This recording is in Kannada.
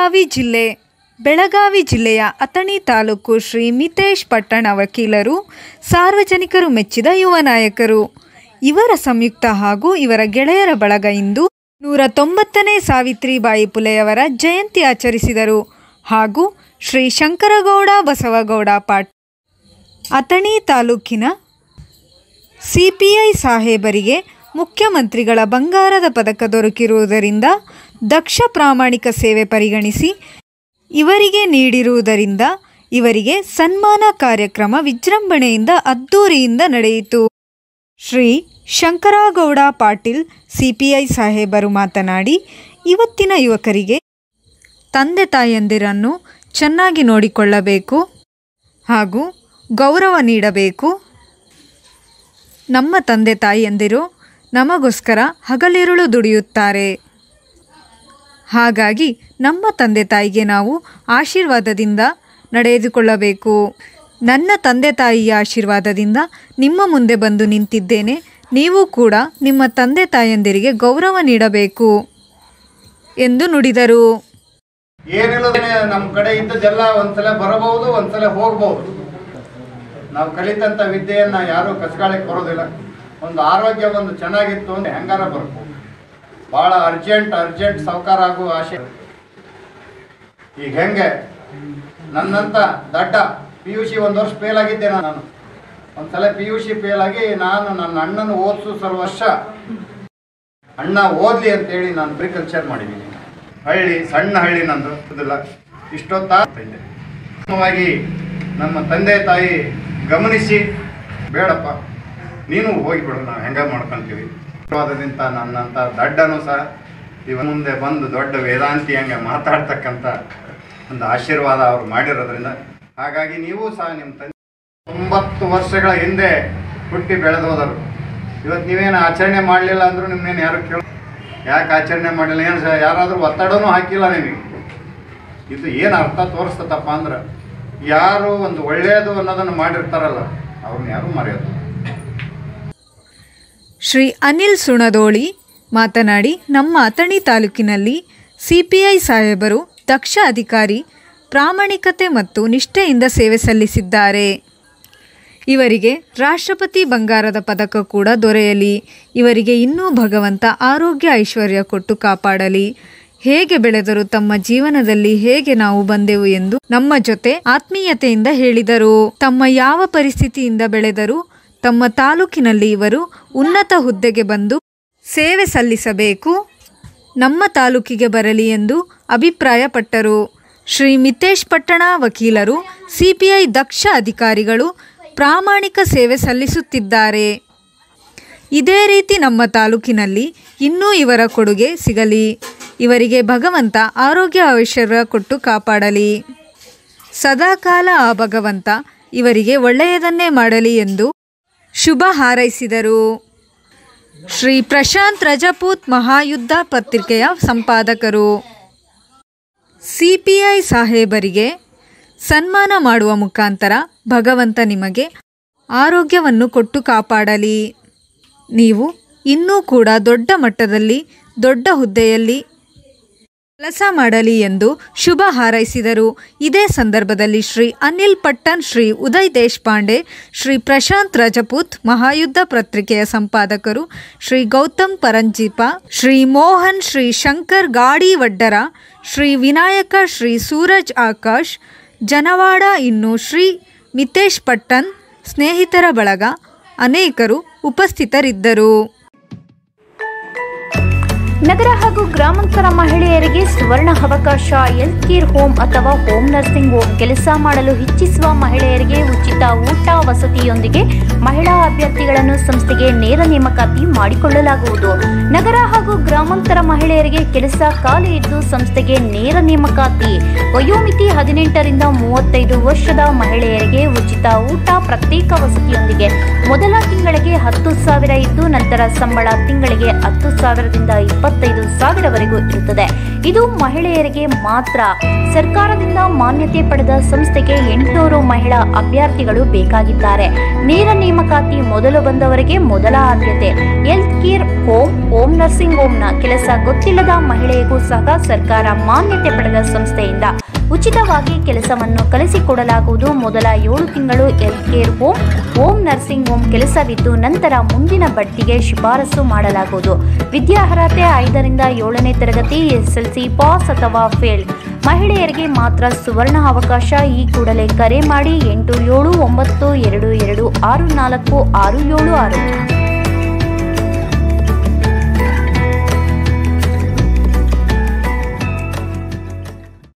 ಬೆಳಗಾವಿ ಜಿಲ್ಲೆಯ ಅಥಣಿ ತಾಲೂಕು ಶ್ರೀ ಮಿತೇಶ್ ಪಟ್ಟಣ ವಕೀಲರು, ಸಾರ್ವಜನಿಕರು ಮೆಚ್ಚಿದ ಯುವ ನಾಯಕರು. ಇವರ ಸಂಯುಕ್ತ ಹಾಗೂ ಇವರ ಗೆಳೆಯರ ಬಳಗ ಇಂದು 190ನೇ ಸಾವಿತ್ರಿಬಾಯಿ ಪುಲೆಯವರ ಜಯಂತಿ ಆಚರಿಸಿದರು. ಹಾಗೂ ಶ್ರೀ ಶಂಕರಗೌಡ ಬಸವಗೌಡ ಪಾಟೀಲ್ ಅಥಣಿ ತಾಲೂಕಿನ ಸಿಪಿಐ ಸಾಹೇಬರಿಗೆ ಮುಖ್ಯಮಂತ್ರಿಗಳ ಬಂಗಾರದ ಪದಕ ದೊರಕಿರುವುದರಿಂದ ದಕ್ಷ ಪ್ರಾಮಾಣಿಕ ಸೇವೆ ಪರಿಗಣಿಸಿ ಇವರಿಗೆ ನೀಡಿರುವುದರಿಂದ ಇವರಿಗೆ ಸನ್ಮಾನ ಕಾರ್ಯಕ್ರಮ ವಿಜೃಂಭಣೆಯಿಂದ ಅದ್ದೂರಿಯಿಂದ ನಡೆಯಿತು. ಶ್ರೀ ಶಂಕರಗೌಡ ಪಾಟೀಲ್ ಸಿಪಿಐ ಸಾಹೇಬರು ಮಾತನಾಡಿ, ಇವತ್ತಿನ ಯುವಕರಿಗೆ ತಂದೆ ತಾಯಂದಿರನ್ನು ಚೆನ್ನಾಗಿ ನೋಡಿಕೊಳ್ಳಬೇಕು ಹಾಗೂ ಗೌರವ ನೀಡಬೇಕು. ನಮ್ಮ ತಂದೆ ತಾಯಿಯಂದಿರು ನಮಗೋಸ್ಕರ ಹಗಲಿರುಳು ದುಡಿಯುತ್ತಾರೆ. ಹಾಗಾಗಿ ನಮ್ಮ ತಂದೆ ತಾಯಿಗೆ ನಾವು ಆಶೀರ್ವಾದದಿಂದ ನಡೆದುಕೊಳ್ಳಬೇಕು. ನನ್ನ ತಂದೆ ತಾಯಿಯ ಆಶೀರ್ವಾದದಿಂದ ನಿಮ್ಮ ಮುಂದೆ ಬಂದು ನಿಂತಿದ್ದೇನೆ. ನೀವು ಕೂಡ ನಿಮ್ಮ ತಂದೆ ತಾಯಂದಿರಿಗೆ ಗೌರವ ನೀಡಬೇಕು ಎಂದು ನುಡಿದರು. ಏನಿಲ್ಲ, ನಮ್ಮ ಕಡೆ ಇದ್ದದೆಲ್ಲ ಒಂದ್ಸಲ ಬರಬಹುದು, ಒಂದ್ಸಲ ಹೋಗ್ಬಹುದು. ನಾವು ಕಲಿತಂಥ ವಿದ್ಯೆಯನ್ನ ಯಾರೂ ಕಸ್ಕಾಳಕ್ಕೆ ಬರೋದಿಲ್ಲ. ಒಂದು ಆರೋಗ್ಯ ಒಂದು ಚೆನ್ನಾಗಿತ್ತು ಅಂದ್ರೆ ಹೆಂಗಾರ ಬರ್ಬೋದು. ಭಾಳ ಅರ್ಜೆಂಟ್ ಸಾವುಕಾರ ಆಗುವ ಆಶೆ. ಈಗ ಹೆಂಗೆ ನನ್ನಂತ ದಡ್ಡ PUC 1 ವರ್ಷ ಫೇಲ್ ಆಗಿದ್ದೆ. ನಾನು ಒಂದ್ಸಲ PUC ಫೇಲ್ ಆಗಿ ನಾನು ನನ್ನ ಅಣ್ಣನ ಓದಿಸೋ ವರ್ಷ ಅಣ್ಣ ಓದ್ಲಿ ಅಂತೇಳಿ ನಾನು ಅಗ್ರಿಕಲ್ಚರ್ ಮಾಡಿದ್ದೀನಿ. ಸಣ್ಣ ಹಳ್ಳಿ ನಂದು ಅದಲ್ಲ. ಇಷ್ಟೊತ್ತಾಗಿ ನಮ್ಮ ತಂದೆ ತಾಯಿ ಗಮನಿಸಿ, ಬೇಡಪ್ಪ ನೀನು ಹೋಗಿಬಿಡು, ನಾವು ಹೆಂಗ ಮಾಡ್ಕೊತೀವಿ. ಆಶೀರ್ವಾದದಿಂದ ನನ್ನಂಥ ದಡ್ಡನು ಸಹ ಇವ ಮುಂದೆ ಬಂದು ದೊಡ್ಡ ವೇದಾಂತಿ ಹಂಗೆ ಮಾತಾಡ್ತಕ್ಕಂಥ ಒಂದು ಆಶೀರ್ವಾದ ಅವ್ರು ಮಾಡಿರೋದ್ರಿಂದ, ಹಾಗಾಗಿ ನೀವು ಸಹ ನಿಮ್ಮ ತಂದೆ 90 ವರ್ಷಗಳ ಹಿಂದೆ ಹುಟ್ಟಿ ಬೆಳೆದೋದರು. ಇವತ್ತು ನೀವೇನು ಆಚರಣೆ ಮಾಡಲಿಲ್ಲ ಅಂದರೂ ನಿಮ್ಮನ್ನೇನು ಯಾರು ಕೇಳ, ಯಾಕೆ ಆಚರಣೆ ಮಾಡಲಿಲ್ಲ, ಏನು ಯಾರಾದರೂ ಒತ್ತಡನೂ ಹಾಕಿಲ್ಲ ನಿಮಗೆ. ಇದು ಏನು ಅರ್ಥ ತೋರಿಸ್ತದಪ್ಪ ಅಂದ್ರೆ, ಯಾರು ಒಂದು ಒಳ್ಳೆಯದು ಅನ್ನೋದನ್ನು ಮಾಡಿರ್ತಾರಲ್ಲ ಅವ್ರನ್ನ ಯಾರು ಮರೆಯೋದು. ಶ್ರೀ ಅನಿಲ್ ಸುಣದೋಳಿ ಮಾತನಾಡಿ, ನಮ್ಮ ಅಥಣಿ ತಾಲೂಕಿನಲ್ಲಿ ಸಿಪಿಐ ಸಾಹೇಬರು ದಕ್ಷ ಅಧಿಕಾರಿ, ಪ್ರಾಮಾಣಿಕತೆ ಮತ್ತು ನಿಷ್ಠೆಯಿಂದ ಸೇವೆ ಸಲ್ಲಿಸಿದ್ದಾರೆ. ಇವರಿಗೆ ರಾಷ್ಟ್ರಪತಿ ಬಂಗಾರದ ಪದಕ ಕೂಡ ದೊರೆಯಲಿ. ಇವರಿಗೆ ಇನ್ನೂ ಭಗವಂತ ಆರೋಗ್ಯ ಐಶ್ವರ್ಯ ಕೊಟ್ಟು ಕಾಪಾಡಲಿ. ಹೇಗೆ ಬೆಳೆದರು, ತಮ್ಮ ಜೀವನದಲ್ಲಿ ಹೇಗೆ ನಾವು ಬಂದೆವು ಎಂದು ನಮ್ಮ ಜೊತೆ ಆತ್ಮೀಯತೆಯಿಂದ ಹೇಳಿದರು. ತಮ್ಮ ಯಾವ ಪರಿಸ್ಥಿತಿಯಿಂದ ಬೆಳೆದರು, ತಮ್ಮ ತಾಲೂಕಿನಲ್ಲಿ ಇವರು ಉನ್ನತ ಹುದ್ದೆಗೆ ಬಂದು ಸೇವೆ ಸಲ್ಲಿಸಬೇಕು, ನಮ್ಮ ತಾಲೂಕಿಗೆ ಬರಲಿ ಎಂದು ಅಭಿಪ್ರಾಯಪಟ್ಟರು. ಶ್ರೀ ಮಿತೇಶ್ ಪಟ್ಟಣ ವಕೀಲರು, ಸಿಪಿಐ ದಕ್ಷ ಅಧಿಕಾರಿಗಳು ಪ್ರಾಮಾಣಿಕ ಸೇವೆ ಸಲ್ಲಿಸುತ್ತಿದ್ದಾರೆ. ಇದೇ ರೀತಿ ನಮ್ಮ ತಾಲೂಕಿನಲ್ಲಿ ಇನ್ನೂ ಇವರ ಕೊಡುಗೆ ಸಿಗಲಿ. ಇವರಿಗೆ ಭಗವಂತ ಆರೋಗ್ಯ ಐಶ್ವರ್ಯ ಕೊಟ್ಟು ಕಾಪಾಡಲಿ. ಸದಾಕಾಲ ಆ ಭಗವಂತ ಇವರಿಗೆ ಒಳ್ಳೆಯದನ್ನೇ ಮಾಡಲಿ ಎಂದು ಶುಭ ಹಾರೈಸಿದರು. ಶ್ರೀ ಪ್ರಶಾಂತ್ ರಜಪೂತ್ ಮಹಾಯುದ್ಧ ಪತ್ರಿಕೆಯ ಸಂಪಾದಕರು. ಸಿಪಿಐ ಸಾಹೇಬರಿಗೆ ಸನ್ಮಾನ ಮಾಡುವ ಮುಖಾಂತರ ಭಗವಂತ ನಿಮಗೆ ಆರೋಗ್ಯವನ್ನು ಕೊಟ್ಟು ಕಾಪಾಡಲಿ. ನೀವು ಇನ್ನೂ ಕೂಡ ದೊಡ್ಡ ಮಟ್ಟದಲ್ಲಿ ದೊಡ್ಡ ಹುದ್ದೆಯಲ್ಲಿ ಕೆಲಸ ಮಾಡಲಿ ಎಂದು ಶುಭ ಹಾರೈಸಿದರು. ಇದೇ ಸಂದರ್ಭದಲ್ಲಿ ಶ್ರೀ ಅನಿಲ್ ಪಟ್ಟಣ್, ಶ್ರೀ ಉದಯ್ ದೇಶಪಾಂಡೆ, ಶ್ರೀ ಪ್ರಶಾಂತ್ ರಜಪೂತ್ ಮಹಾಯುದ್ಧ ಪತ್ರಿಕೆಯ ಸಂಪಾದಕರು, ಶ್ರೀ ಗೌತಮ್ ಪರಂಜಿಪ, ಶ್ರೀ ಮೋಹನ್, ಶ್ರೀ ಶಂಕರ್ ಗಾಡಿ ವಡ್ಡರ, ಶ್ರೀ ವಿನಾಯಕ, ಶ್ರೀ ಸೂರಜ್ ಆಕಾಶ್ ಜನವಾಡ, ಇನ್ನು ಶ್ರೀ ಮಿತೇಶ್ ಪಟ್ಟಣ್ ಸ್ನೇಹಿತರ ಬಳಗ ಅನೇಕರು ಉಪಸ್ಥಿತರಿದ್ದರು. ನಗರ ಹಾಗೂ ಗ್ರಾಮಾಂತರ ಮಹಿಳೆಯರಿಗೆ ಸುವರ್ಣ ಅವಕಾಶ. ಹೆಲ್ತ್ ಕೇರ್ ಹೋಮ್ ಅಥವಾ ಹೋಮ್ ನರ್ಸಿಂಗ್ ಹೋಮ್ ಕೆಲಸ ಮಾಡಲು ಇಚ್ಛಿಸುವ ಮಹಿಳೆಯರಿಗೆ ಉಚಿತ ಊಟ ವಸತಿಯೊಂದಿಗೆ ಮಹಿಳಾ ಅಭ್ಯರ್ಥಿಗಳನ್ನು ಸಂಸ್ಥೆಗೆ ನೇರ ನೇಮಕಾತಿ ಮಾಡಿಕೊಳ್ಳಲಾಗುವುದು. ನಗರ ಹಾಗೂ ಗ್ರಾಮಾಂತರ ಮಹಿಳೆಯರಿಗೆ ಕೆಲಸ ಖಾಲಿ ಇದ್ದು ಸಂಸ್ಥೆಗೆ ನೇರ ನೇಮಕಾತಿ. ವಯೋಮಿತಿ 18ರಿಂದ 35 ವರ್ಷದ ಮಹಿಳೆಯರಿಗೆ ಉಚಿತ ಊಟ, ಪ್ರತ್ಯೇಕ ವಸತಿಯೊಂದಿಗೆ ಮೊದಲ ತಿಂಗಳಿಗೆ 10,000 ಇದ್ದು ನಂತರ ಸಂಬಳ ತಿಂಗಳಿಗೆ 10,000ದಿಂದ 20,000 25,000ವರೆಗೂ ಇರುತ್ತದೆ. ಇದು ಮಹಿಳೆಯರಿಗೆ ಮಾತ್ರ. ಸರ್ಕಾರದಿಂದ ಮಾನ್ಯತೆ ಪಡೆದ ಸಂಸ್ಥೆಗೆ 800 ಮಹಿಳಾ ಅಭ್ಯರ್ಥಿಗಳು ಬೇಕಾಗಿದ್ದಾರೆ. ನೇರ ನೇಮಕಾತಿ ಮೊದಲು ಬಂದವರಿಗೆ ಮೊದಲ ಆದ್ಯತೆ. ಹೆಲ್ತ್ ಕೇರ್ ಹೋಮ್ ನರ್ಸಿಂಗ್ ಹೋಮ್ನ ಕೆಲಸ ಗೊತ್ತಿಲ್ಲದ ಮಹಿಳೆಗೂ ಸಹ ಸರ್ಕಾರ ಮಾನ್ಯತೆ ಪಡೆದ ಸಂಸ್ಥೆಯಿಂದ ಉಚಿತವಾಗಿ ಕೆಲಸವನ್ನು ಕಲಿಸಿಕೊಡಲಾಗುವುದು. ಮೊದಲ 7 ತಿಂಗಳು health care home nursing home ಕೆಲಸವಿದ್ದು ನಂತರ ಮುಂದಿನ ಬಡ್ತಿಗೆ ಶಿಫಾರಸು ಮಾಡಲಾಗುವುದು. ವಿದ್ಯಾರ್ಹತೆ 5ರಿಂದ 7ನೇ ತರಗತಿ, SSLC ಪಾಸ್ ಅಥವಾ ಫೇಲ್. ಮಹಿಳೆಯರಿಗೆ ಮಾತ್ರ ಸುವರ್ಣ ಅವಕಾಶ. ಈ ಕೂಡಲೇ ಕರೆ ಮಾಡಿ 8792264676.